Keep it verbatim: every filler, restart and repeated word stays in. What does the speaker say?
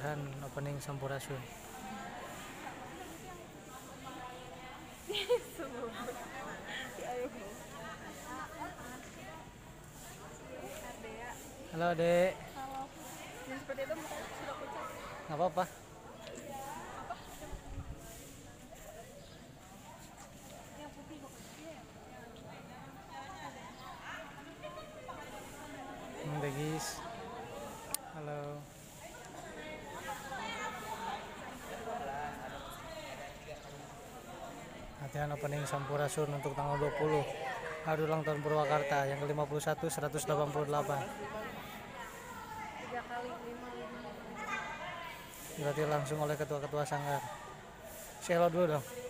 latihan opening Sampurasun. Halo Dek. Halo. Yang seperti itu sudah pucat. Nggak apa-apa. Yang putih kok. Hmm, deh guys. Halo. Latihan opening Sampurasun untuk tanggal dua puluh hari ulang tahun Purwakarta yang ke lima puluh satu seratus delapan puluh delapan. Tiga kali lima lima. Dilatih langsung oleh ketua-ketua sanggar. Say hello dulu dong.